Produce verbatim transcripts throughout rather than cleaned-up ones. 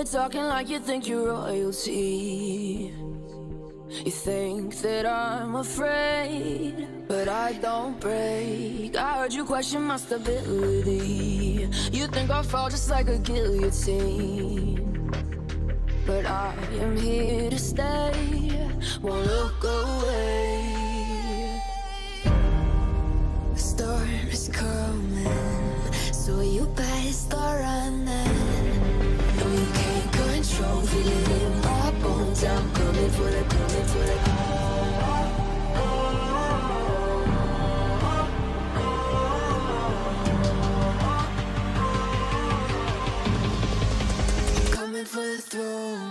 talking like you think you're royalty. You think that I'm afraid, but I don't break. I heard you question my stability. You think I'll fall just like a guillotine, but I am here to stay, won't look away. The storm is coming, so you better start running. No, you can't control, feel it in my bones. I'm coming for the, coming for the coming for the throne.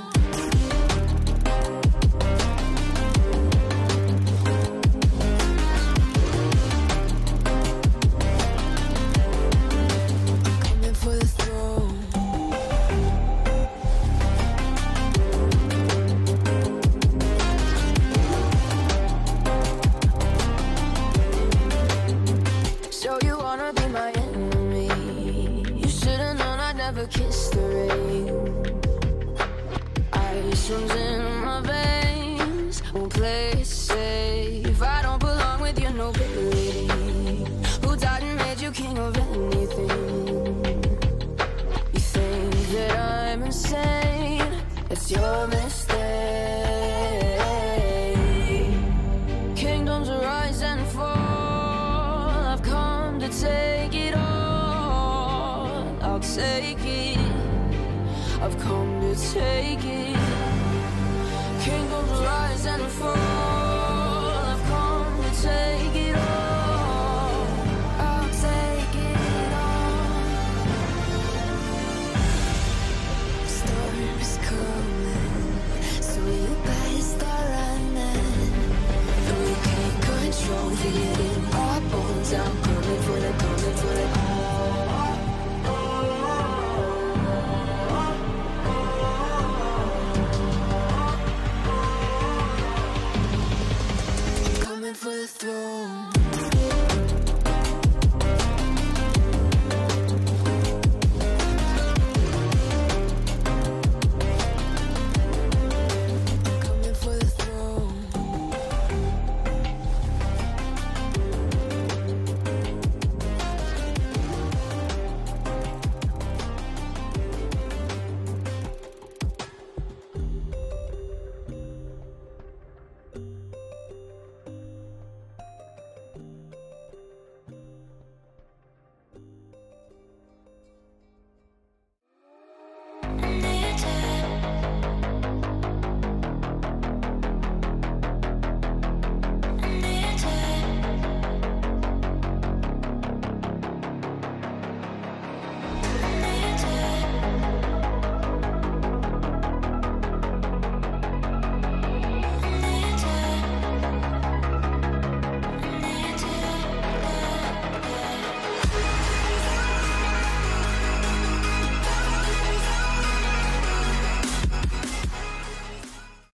Kiss the rain. Ice runs in my veins, won't play it safe. I don't belong with your nobility. Who died and made you king of anything? You think that I'm insane? It's your mistake. Kingdoms rise and fall, I've come to take it all. I'll take it, I've come to take it. Kingdoms rise and fall, I've come to take it all. I'll take it all. Storm is coming, so you better start running. No, you can't control, feel it in my bones. I'm coming for the, coming for the for the throne.